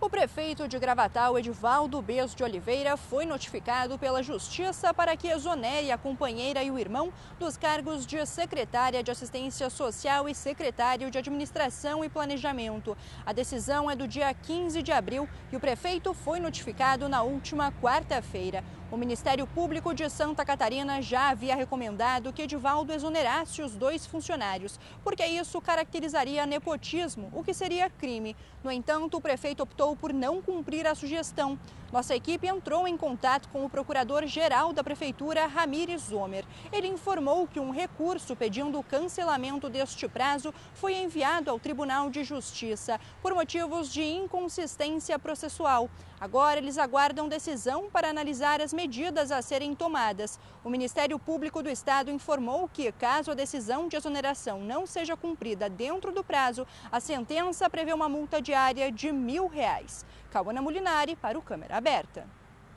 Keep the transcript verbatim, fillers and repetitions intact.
O prefeito de Gravatal, Edivaldo Bez de Oliveira, foi notificado pela Justiça para que exonere a companheira e o irmão dos cargos de secretária de Assistência Social e secretário de Administração e Planejamento. A decisão é do dia quinze de abril e o prefeito foi notificado na última quarta-feira. O Ministério Público de Santa Catarina já havia recomendado que Edivaldo exonerasse os dois funcionários, porque isso caracterizaria nepotismo, o que seria crime. No entanto, o prefeito optou por não cumprir a sugestão. Nossa equipe entrou em contato com o procurador-geral da Prefeitura, Ramires Zomer. Ele informou que um recurso pedindo o cancelamento deste prazo foi enviado ao Tribunal de Justiça por motivos de inconsistência processual. Agora eles aguardam decisão para analisar as medidas a serem tomadas. O Ministério Público do Estado informou que, caso a decisão de exoneração não seja cumprida dentro do prazo, a sentença prevê uma multa diária de mil reais. Cauana Molinari para o Câmera Aberta.